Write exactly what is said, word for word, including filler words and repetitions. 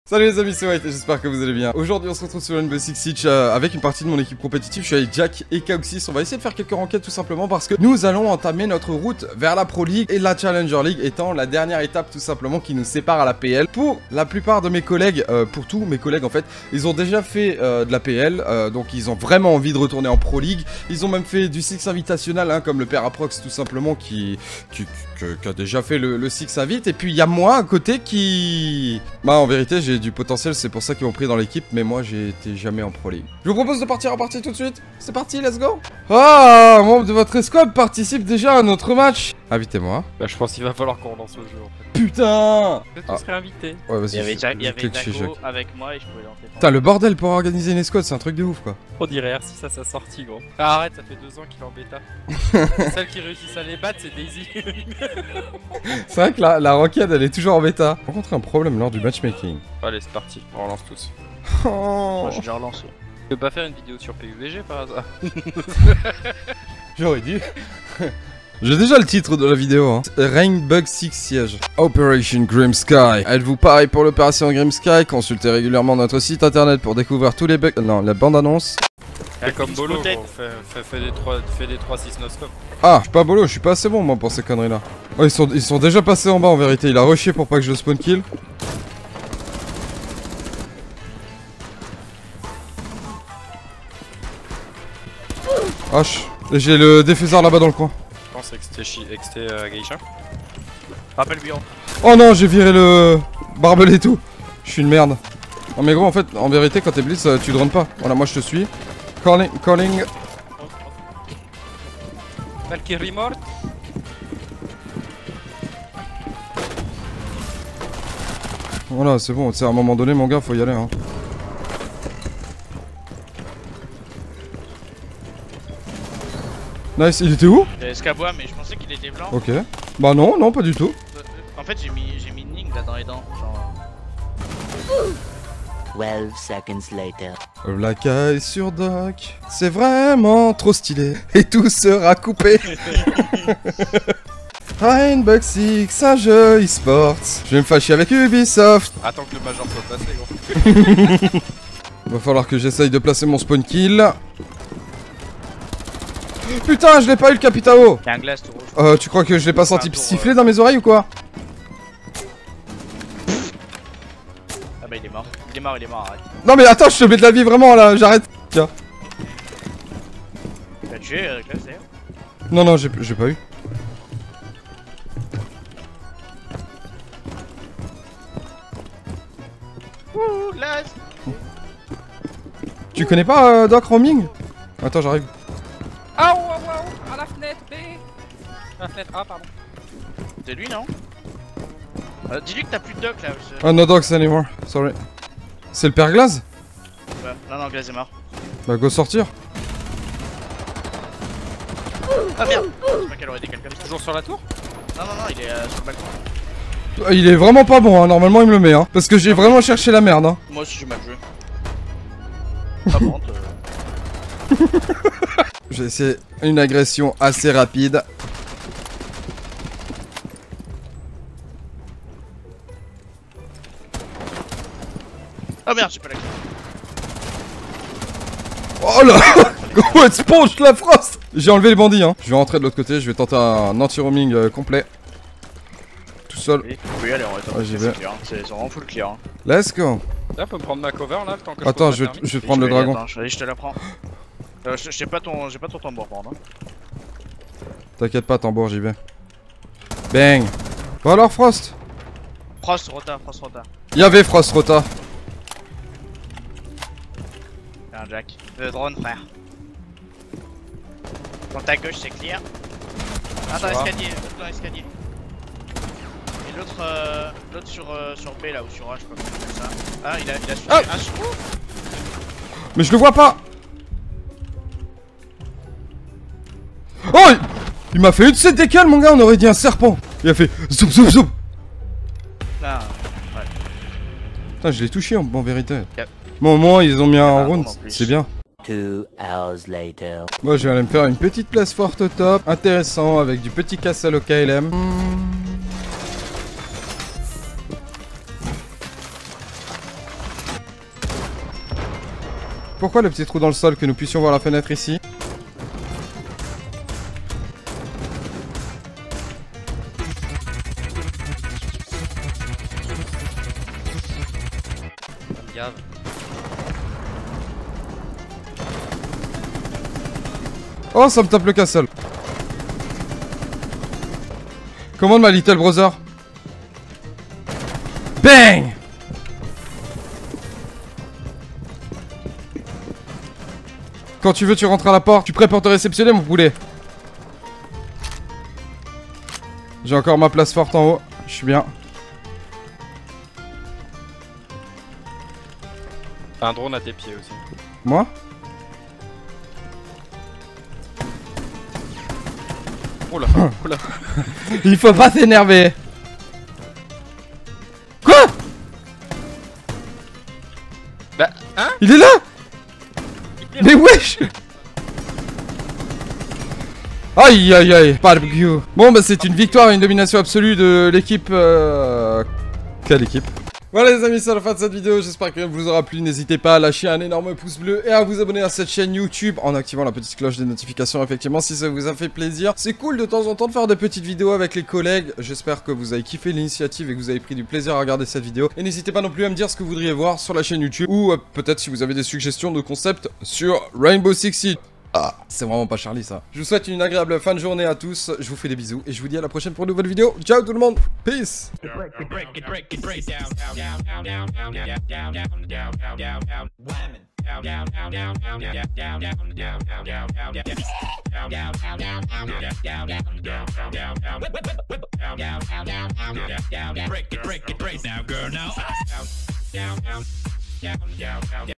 Salut les amis, c'est White et j'espère que vous allez bien. Aujourd'hui on se retrouve sur Rainbow Six Siege euh, avec une partie de mon équipe compétitive. Je suis avec Jack et Kaoxys. On va essayer de faire quelques enquêtes tout simplement parce que nous allons entamer notre route vers la Pro League et la Challenger League étant la dernière étape tout simplement qui nous sépare à la P L. Pour la plupart de mes collègues, euh, pour tous mes collègues en fait, ils ont déjà fait euh, de la P L, euh, donc ils ont vraiment envie de retourner en Pro League. Ils ont même fait du Six Invitational, hein, comme le père Aprox tout simplement qui, qui, qui, qui a déjà fait le, le Six Invite. Et puis il y a moi à côté qui... Bah en vérité j'ai du potentiel, c'est pour ça qu'ils m'ont pris dans l'équipe, mais moi j'ai été jamais en Pro League. Je vous propose de partir en partie tout de suite. C'est parti, let's go. Ah, un membre de votre escouade participe déjà à notre match. Invitez-moi. Bah je pense qu'il va falloir qu'on relance le jeu en fait. Putain. Peut-être qu'on serait invité. Ouais, vas-y. Il y avait, je- Jack, je il y avait clique chez Jaco Jack. avec moi et je pouvais lancer. Putain, le bordel pour organiser une escouade, c'est un truc de ouf quoi. On dirait R six à sa sortie gros. Ah, arrête, ça fait deux ans qu'il est en bêta. Celle qui réussit à les battre c'est Daisy. C'est vrai que la, la roquette elle est toujours en bêta. On rencontre un problème lors du matchmaking. Allez c'est parti, on relance tous. Oh, Moi j'ai déjà relancé. Tu peux pas faire une vidéo sur P U B G par hasard? j'aurais dû. J'ai déjà le titre de la vidéo, hein. Rainbow Six Siege. Operation Grim Sky. Êtes-vous pareil pour l'opération Grim Sky? Consultez régulièrement notre site internet pour découvrir tous les bugs. Non, la bande-annonce. Fais comme Bolo Spotted. gros, fais, fais, fais des trois fais des trois six no-scope. Ah, je suis pas bolo, je suis pas assez bon moi pour ces conneries là. Oh, ils sont, ils sont déjà passés en bas en vérité. Il a rushé pour pas que je le spawn kill. H. J'ai le défuseur là-bas dans le coin. Je pense que c'était chi... que c'était euh, Geisha. Rappelle-lui en. Oh non, j'ai viré le barbelé et tout. Je suis une merde. Non mais gros, en fait, en vérité, quand t'es blitz, euh, tu drones pas. Voilà, moi je te suis. Calling, calling. Valkyrie morte. Voilà, c'est bon. C'est à un moment donné, mon gars, faut y aller. Hein. Nice, il était où? J'avais Scabois mais je pensais qu'il était blanc. Ok. Bah non, non, pas du tout. En fait j'ai mis j'ai mis une ligne là dans les dents. Genre. twelve seconds later. La caille sur dock, c'est vraiment trop stylé. Et tout sera coupé. Rainbow Six, un jeu e-sports. Je vais me fâcher avec Ubisoft. Attends que le major soit passé gros. Va falloir que j'essaye de placer mon spawn kill. Putain, je l'ai pas eu le Capitao. Y'a un glace tout rouge. Euh, tu crois que je l'ai pas senti siffler dans mes oreilles ou quoi? Ah bah il est mort. Il est mort, il est mort, arrête. Non mais attends, je te mets de la vie vraiment là, j'arrête. Tiens. Tu l'as tué euh, glace d'ailleurs. Non, non, j'ai j'ai pas eu. Ouh glace. Tu connais pas euh, Doc Roaming? Attends, j'arrive. Ah ouais ouais ouais, à la fenêtre B. À la fenêtre A pardon. C'est lui non? euh, Dis-lui que t'as plus de doc là. Je... Ah, no dogs anymore, sorry. C'est le père Glaze? Ouais. Non non glace est mort. Bah, go sortir. Ah merde. Je sais pas qu'elle aurait des quelqu'un. Toujours sur la tour? Non non non il est euh, sur le balcon. Ah, il est vraiment pas bon, hein. Normalement il me le met, hein. Parce que j'ai vraiment cherché la merde, hein. Moi aussi j'ai mal joué. Pas bon. Euh... J'ai essayé une agression assez rapide. Oh merde j'ai pas la clé. Oh là. Gros, elle sponge la frost. J'ai enlevé les bandits, hein. Je vais rentrer de l'autre côté, je vais tenter un anti-roaming euh, complet. Tout seul. Oui, oui allez on va Ouais, j'y c'est vais. clear, c'est c'est vraiment full clear. Hein. Let's go. Là faut me prendre ma cover là le temps que Attends, je je pose vais, ma je vais Et prendre je le vais- dragon. Attends, je- allez je te la prends. Euh, je- J'ai pas ton j'ai pas ton tambour par contre. Hein. T'inquiète pas, tambour, j'y vais. Bang. Bon alors, Frost. Frost rota, Frost rota. Y'avait Frost Rota. Y'a un Jack. Le drone frère. Dans ta gauche c'est clear. Ah dans Ça va. l'escalier, l'autre dans l'escalier. Et l'autre euh, l'autre sur, euh, sur B là ou sur A je sais pas comment on appelle ça. Ah il a il a su. Ah Ah, je- ouh. Mais je le vois pas. Oh, il, il m'a fait une set décale, mon gars. On aurait dit un serpent. Il a fait zoom zoom zoom. Ah, Putain, je l'ai touché en, en vérité. Yep. Bon, au moins, ils ont mis un Ah, round. en plus. C'est bien. Two hours later. Moi, je vais aller me faire une petite place forte au top. Intéressant, avec du petit castle au K L M. Pourquoi le petit trou dans le sol que nous puissions voir la fenêtre ici? Gave. Oh, ça me tape le castle. Commande ma little brother. Bang! Quand tu veux, tu rentres à la porte. Tu es prêt pour te réceptionner, mon poulet? J'ai encore ma place forte en haut. Je suis bien. T'as un drone à tes pieds aussi. Moi? Oh là, oh là. Il faut pas s'énerver. Quoi? Bah, hein? Il est là? Mais wesh! Aïe aïe aïe, barbecue. Bon bah c'est une victoire et une domination absolue de l'équipe... Euh... Quelle équipe? Voilà les amis, c'est la fin de cette vidéo, j'espère qu'elle vous aura plu. N'hésitez pas à lâcher un énorme pouce bleu et à vous abonner à cette chaîne YouTube en activant la petite cloche des notifications, effectivement, si ça vous a fait plaisir. C'est cool de temps en temps de faire des petites vidéos avec les collègues. J'espère que vous avez kiffé l'initiative et que vous avez pris du plaisir à regarder cette vidéo. Et n'hésitez pas non plus à me dire ce que vous voudriez voir sur la chaîne YouTube ou euh, peut-être si vous avez des suggestions de concepts sur Rainbow Six Siege. Ah, c'est vraiment pas Charlie ça. Je vous souhaite une agréable fin de journée à tous, je vous fais des bisous et je vous dis à la prochaine pour une nouvelle vidéo. Ciao tout le monde, peace. Break it, break it, break now, girl, now.